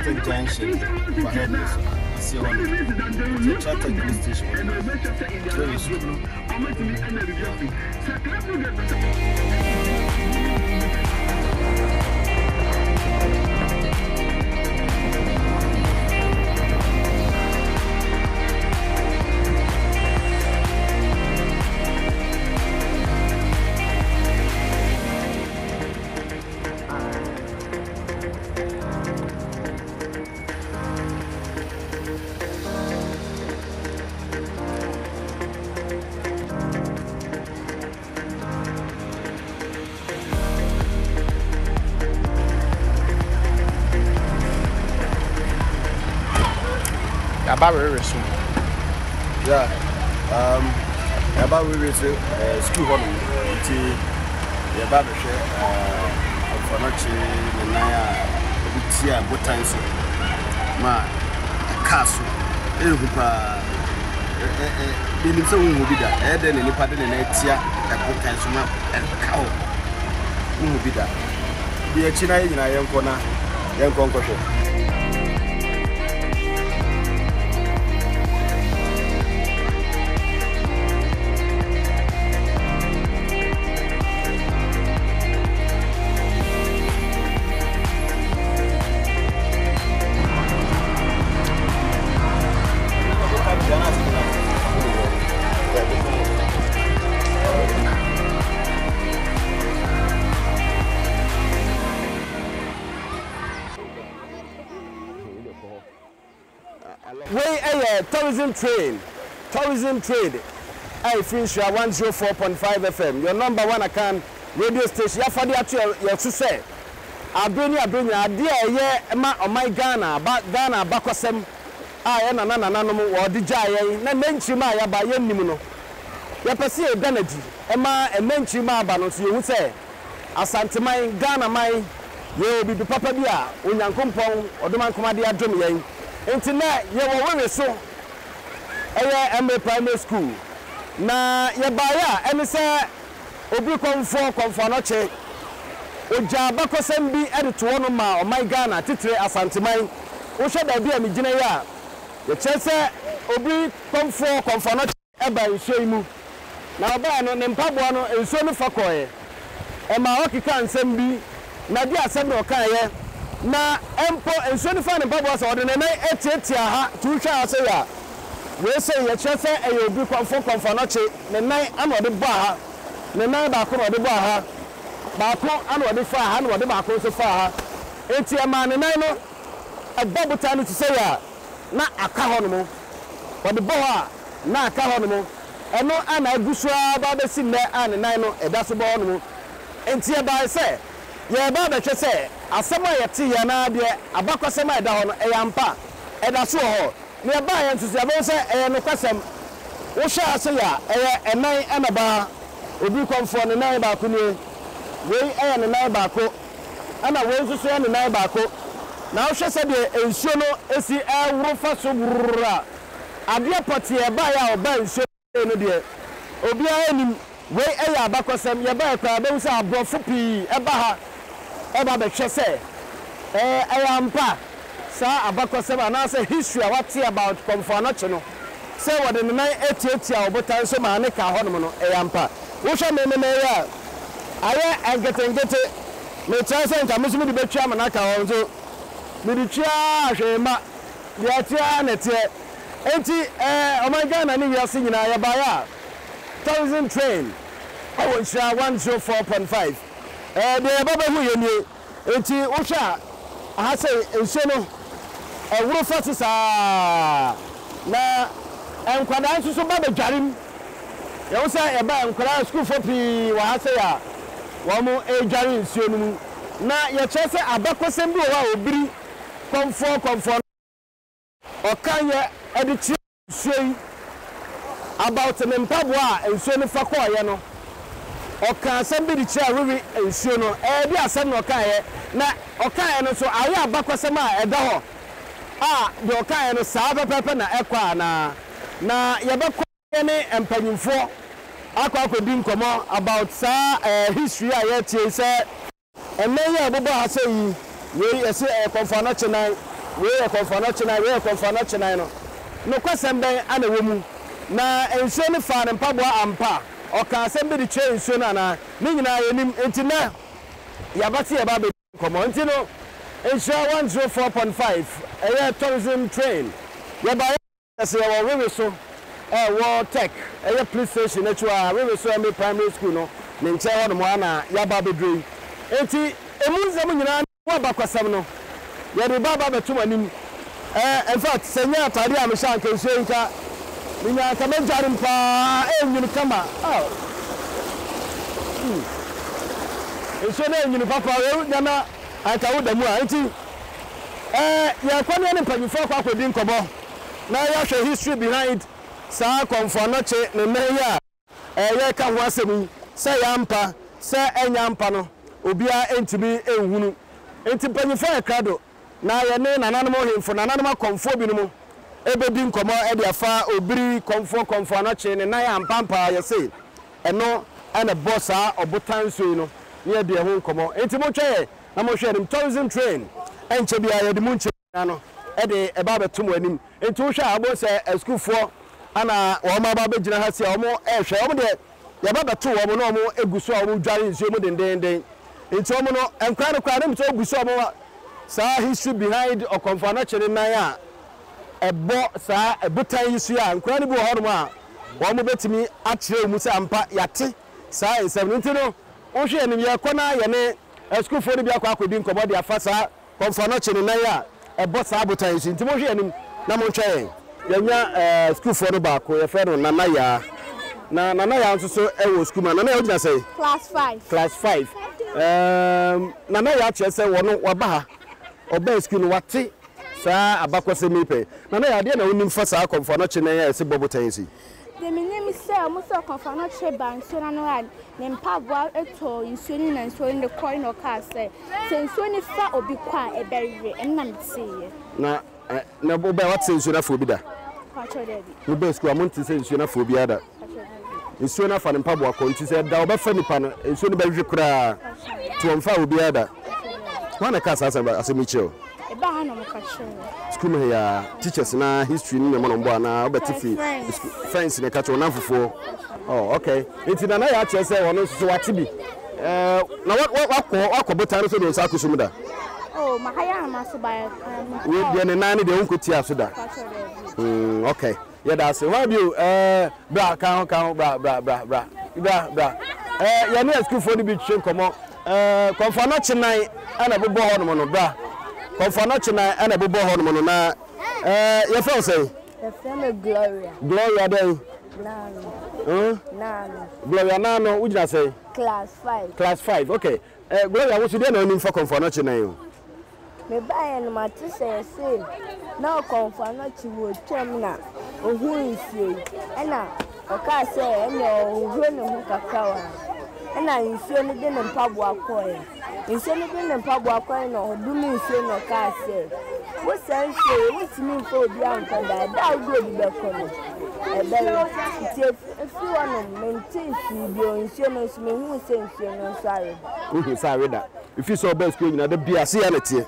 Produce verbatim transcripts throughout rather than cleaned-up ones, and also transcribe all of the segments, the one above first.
Traffic junction for headless. See one. The traffic station. Weweso. About Weweso. Yeah. Um, about Weweso, uh, school home. It's the about the share. Uh, for not the Naya, it's here. What time so? Ma, castle. Eh, hupa. Eh, eh. The little one will be there. Eh, then the part of the next year, a good time so ma, and cow. Who will be there? The China in a young corner, young concussion. Way a tourism train, tourism trade. I finish your one zero four point five F M. Your number one account radio station. Ya fadi atu ya susay. Abeni abeni adi ye ma o my Ghana ba Ghana bakwasem. Ah ye na na na no mo wo digya ye na menchi ma ya ba ye nim no. Ya pese e Ghana di. E ma e menchi ma ba no so ye hu say Asante man Ghana man ye obi bi papa bi a onyankompon odoman komade adom ye. Enti na ye wo Weweso eye M A primary school na ye ba ya ene se obi Okomfo Anokye oja bakosem bi edito no ma o my Ghana titire Asante man wo hwe da bi a migina ya ye chese obi Okomfo Anokye eba nsuo mu na oba no ne mpabo no nsuo no fakoye e ma okika nsem bi na di asem no kan ye na empo enso ni fa ne babo so de ne na etietia ha tu hwa ase ya we say ye chese e ye obi Okomfo Anokye ne nan ana de ba ha ne nan ba ko de ba ha ba ko ana de fa ha na de ba ko so fa ha enti e ma ne nan no e babuta no tu say ya na aka ho no mo wo de bo ha na aka ho no mo eno ana agusua ba be sim ne an nan no e da so bo no mo enti e ba say ye ba be hwe say asema yeti ya na de abakosema eda ho no e yampa eda so ho ne ba ye ntusu ya bo se e no kwasem wo sha ase ya e enan anaba obi Okomfo ne nan ba ko ni we e ne nan ba ko ana we nsusu ya ne nan ba ko na wo hwe se de ensuo no esi e woro fa so burura ade poti e ba ya oba ensuo no de obi a enim we e ya abakosem ye ba kwa be se abrofo pi e ba ha eba be hwe se eh ayampa sa abakosem na say history what about Okomfo Anokye no say what the nine eighty-eight obotan so ma ne ka ho no no ayampa wo hwe me me me ya aye angetengete me try say nka musu mi de betwa ma na ka ho so mi di twa ahwema ya tia na tie enti eh o my Ghana ni wiase nyina ya ba ya tourism train I will share one zero four point five. Eh, the Baba who you knew, enti Usha, I say, Ensono, a roof officer. Na, and Quadansu so Baba Jarim. You say a bank, school for P. Wahasaya, one more a Jarim Sionu. Na, your chance a Bako Sembu or Bri, Comfort, Comfort, or Kanya, edition say about an Podua and Sonu Fakwa, you know. Oka sembi di chair we ensuo no e bi asem no kan na okan no so aye abakwasem a eda ho ah de okan no saa pepe na ekwa na na ye be ko ne empanyimfo akwa akodi nkomo about saa history a ye tie se ene ye bobo ha sei we ese Okomfo Anokye nan we e Okomfo Anokye na we e Okomfo Anokye na no no kwasem ben ana wo mu na ensuo ne fa ne mpaboa ampa o ka asem bi de che ensuo na na ni nyina yenim enti na ya bati e ba be komo enti no ensuo one oh four point five e tourism train ya ba se ya wo Weweso e wo tech e police station etu a Weweso emi primary school no ne nche ho no mo ana ya ba be dre enti emunzem nyina wa ba kwasem no ya de baba betum anim eh in fact senya atade am sha nka nsuo nka minya ka menjare mpa enyini kama oh nsuo na enyini papa we nyana aka wo damu a nti eh ya kwani ne mpanyifo kwa kwedi nkobo na ya hwe history behind sa Okomfo Anokye ne meya eh ya ka ho asemi se ya mpa se enya mpa no obia entimi enhunu enti mpanyifo e krado na ye ne nananom hemfo nananom Okomfo bi no mu ebedi nkomo e de afa obiri Okomfo Okomfo Anokye ne na ya mpampa ye se eno ene bossa obotan so no ye de ho nkomo enti mo twa na mo hwe dem tourism train enche bia ye de mu nche na no e de e ba betum anim enti wo hwe abo se school fo ana wo ma ba begina ha se wo mo e hwe wo de ye ba betu wo mo no mo eguso wo mo dware nsuo mo dendenden enti wo mo no enkwa no kwa dem to eguso wo mo sa history behind Okomfo Anokye na ya ebo sa ebutan yisu ya nkwa ni bi ho no a wo mo betimi a kire mu se ampa yate sa ensem nti no wo hwe enim ye kona ye ne school fo ni bi akwa akodi nkobo de afa sa Okomfo Anokye na ya ebo sa abutan yisu nti mo hwe enim na mo ntwa ye yenya eh school fo no ba ko ye fe no Nana ya na Nana ya nso so e wo school ma Nana ya ogina say class five class five um Nana ya che say wo no wa ba ha oba school no wate sa abakwase mipe Nana ya de na onim fa sa Okomfo Anokye na ya se bobotan si the name is say mo so Okomfo Anokye ban so na no an ne mpaboa eto nsoni na nsoni de coin no ka say se nsoni fa obi kwa e berre enna mteye na na bo ba wate nsoni afo bi da pacho dedi no be school amonti se nsoni afo bi ada nsoni afa ne mpaboa ko nti se da oba fa nipa no nsoni ba hwe kura to omfa obi ada wana ka sa asemichio eba ha no mkacho school here teachers na history ni me mbo na obetifi friends ne kacho na fufo oh okay enti na na ya che se wono so wate bi eh na wakọ wakọ botan so do sa kusum da oh mahaya ma so ba we de ne nani de onkotia so da mm okay yeah that's it how do you eh bra kan kan bra bra bra bra bra bra eh ya ne school for ni bi twen komo eh Okomfo Anokye nan ana bobo ho no no bra Okomfo Anokye nan ana bobo ho no no na eh ye fe say the family Gloria Gloria dey nano huh nano Gloria nano ujina say class five class five okay eh Gloria wo so dey na onim for Okomfo Anokye nan me buy no mate say say na Okomfo Anokye wo twam na ohun nsie ena oka say ena ohun ne hu kakawa ena nsuo ne de ne mpaboa koe nsuo ne de ne mpaboa koe no odumi nsuo no ka say wo sense wo timi mfo obi anka da da wo obi be kono e be tie fi wono maintain fi bio nsuo no so me hu se nsuo no so are hu se are da ifi so best ko nyina da bia se ya na tie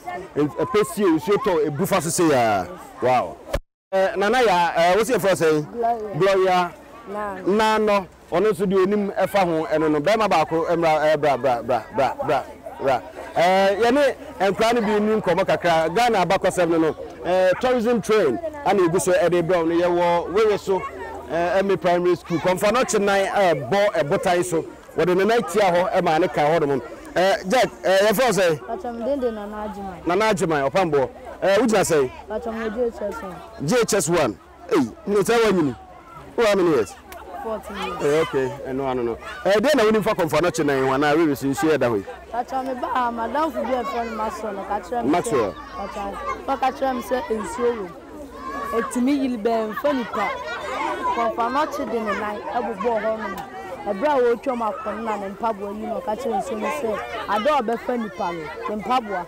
e pesi nsuo to e bufa so se ya wow eh Nana ya eh wo se for say Gloria na no ono so de onim efa ho eno no be ma ba ko emra bra bra bra bra bra bra eh ye ne enkra ne bi nim komo kakra Ghana abakosem no eh tourism train ana eguso e de brown ye wo Weweso eh emi primary school Okomfo Anokye nan eh bo e botai so wo de ne na tia ho e ma ne kan ho do eh Jack eh ye for say atam dende na na ajima na na ajima opambo eh ujina say atam J H S one J H S one eh ni say wanyini how many years fourteen years eh okay eh no no no eh dey na woni fa Okomfo Anokye nan wana Weweso nsu e da hoyi atam me ba madam fu be friend Maxwell ka kire me Maxwell atam fa ka kire me say ensuo wo etimi yilbe mfanipa Okomfo Anokye de ne nan abubo ho no ebra wo twom akon na ne mpabo yi no ka kire nsuo no say ada obefa nipa no ne mpabo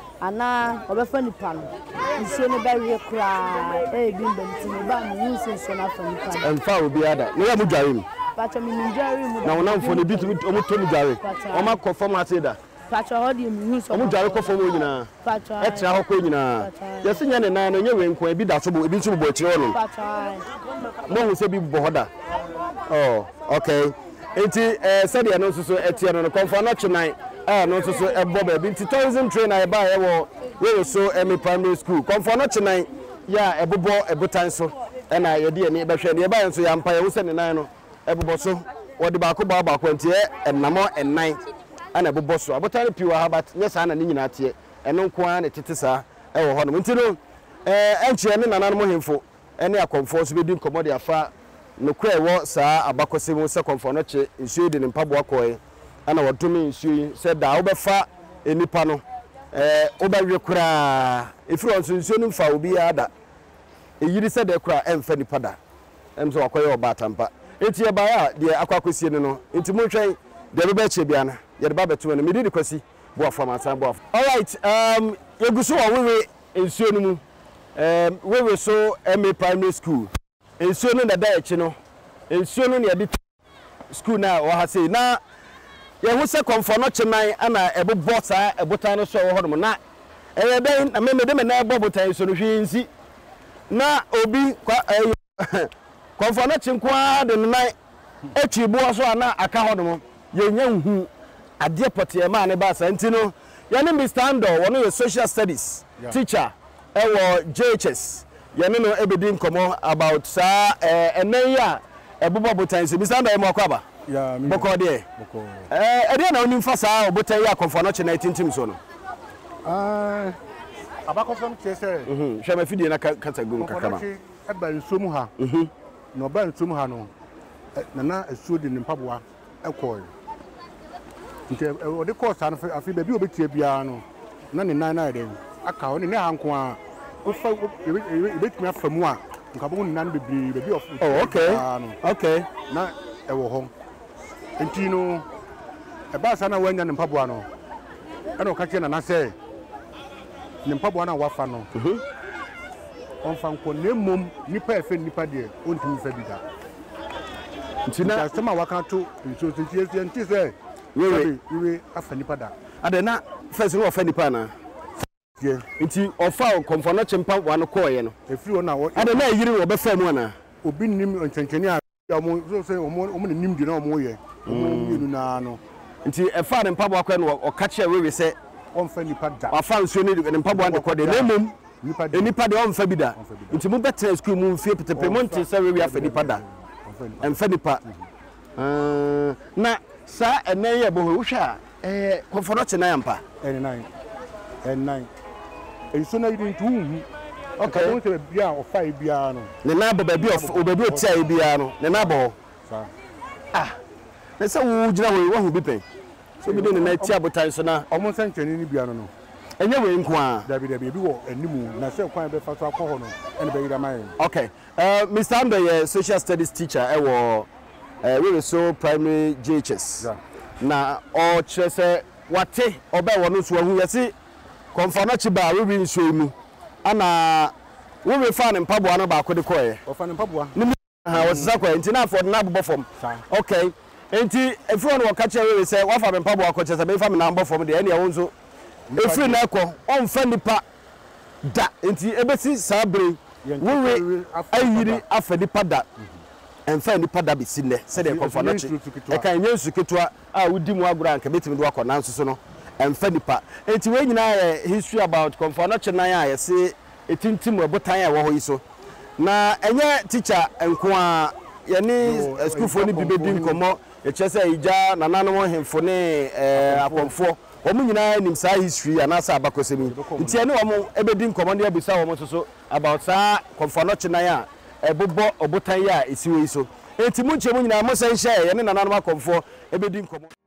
ana obefa nipa no nsuo no ba wie kra e bi mbenti ne ba mu nsuo na fa nipa emfa obi ada ne ya mu dware mu pacho mi njari mu na wona mfo ne bi tu omo to mu dware o ma ko format da Pacho hodi mu so. Omo dware ko fom nyina. Pacho. Etra ho ko nyina. Yesi nya ne nan no nye we nko ebi da so bo ebi nso bo akire no. Pacho. Mo hu se bi bo hoda. Oh, okay. Enti eh said ya no so so etie no Okomfo Anokye nan ah no so so ebo ba bi tourism trainer e ba e wo Weweso emi primary school. Okomfo Anokye nan ya ebobo ebotan so e na ye de ni behwe ne e ba nso ya mpa ye wo se ne nan no ebobo so wodi ba ko ba ba ko ntie enamo ennan ana ebobo so abotan piwa ha but nyesa na ni nyina tie eno nko a ne tete sa e wo ho no nti no eh enche ne nananom hemfo ene Okomfo so be di nkomode afa no kra wo saa abakose mu se Okomfo Anokye nsuo de ne mpaboa koe ana wodome nsuo se da wo befa enipa no eh obawe kra efiri onso nsuo no mfa obi ada eyiri se de kra emfa nipa da emso wakoye oba tampa enti e ba ya de akwakosie ne no enti monhwen de be ba che bia na ye de ba beto no medi de kwasi bo afam asan bo af all right um yeguso wa wewe nsuo no mu um Weweso emi primary school nsuo no na da echi no nsuo no ne de school na wo ha sei na ye hu se Okomfo Anokye nan ana ebobo saa ebotan no so wo ho no na eye ben na me me de me na ebo botan so no hwinsi na obi kwa Okomfo Anokye nko a de nan echi bo so ana aka ho no ye nya hu ade pote e ma ne ba sa nti no ye ne Mister Ando wono ye social studies yeah. teacher e wo J H S ye ne no ebedi nkomo about sa eh enan ya ebobo botan so Mister Ando e mo akwaba yeah me boko de boko eh ede na onim fa sa obotan ya Okomfo Anokye na tintim so no ah abakofam chese mhm hwe ma fidie na kata gum kakama e ba nsom ha mhm no ba nsom ha no na na asuo de nimpaboa ekoi nke o de course an afi ba bi obetie bia no na ne nan na de aka ho ne ne hanko a o fa ebetumi afamu a nka bo nan bebiri ba bi of oh okay okay na e wo ho enti no e ba sa na wanya nimpaboa no e no ka che na na se nimpaboa na wafa no mhm on fa nko ne mom nipa efe nipa de ontumi fa bida ntina sama waka to nso nti esi nti se wewe wewe afa nipa da ade na first no ofa nipa na ye nti ofa Okomfo Anokye mpa wa no koye no efiri ona ade na yiri wo befa mu na obi nim nchenkeni a omo so se omo omo nim di na omo ye omo yenu na no nti efa ne mpa bo akwa no oka che wewe se onfa nipa da afa nsuo ne mpa bo ande kode na mum nipa de nipa de onfa bi da nti mu betre school mu mfie petepe mu nti se wewe afa nipa da emfa nipa eh na sa enen ye bo wo hwa eh Okomfo Anokye na yampa en nine en nine e so na yidin tu hu okay o te bia o fa bia no ne na baba bi of obabi o tia bia no ne na bo sa ah na se wo gina wo wo hu bi pen so bi de ne na tia botan so na omo sancheni ni bia no no enye we nko a dabi dabi bi wo animu na se kwan be fa so akọ no ene be yira mai okay uh Mister Ando ye social studies teacher e wo eh Weweso primary J H S yeah. na o kire se wate oba wo no so hu yesi Okomfo Anokye ba we wi nsuo mu ana we we fa ne mpaboa no ba ko de koye o fa ne mpaboa ni ha wo sisa koye nti na for na bo form okay enti efro no wo ka kire we se wa fa me mpaboa ko kire se be fa me na bo form de ene ye wo nso efiri na ekọ on fa nipa da enti ebesi sabre wewe ayiri afa nipa da enfa nipa da bisi ne se de Okomfo Anokye e kan nyensu ketua a wudi mu agura anka betimi do akọ nanso so no emfa nipa enti we nyina history about Okomfo Anokye nan a yese etintim ebotan a wo ho yiso na enye teacher enko a ye ni school fo ni bibedi nkomo e chese ija nananom hemfo ne eh Akomfo omu nyina nim sa history anasa abakosemi nti ene omu ebedi nkomo ne abisa omu soso about sa Okomfo Anokye nan a ebobo obotan ya esiwe iso enti mu nche mu nyina mo san hye ye ne nananom Akomfo ebedi nkomo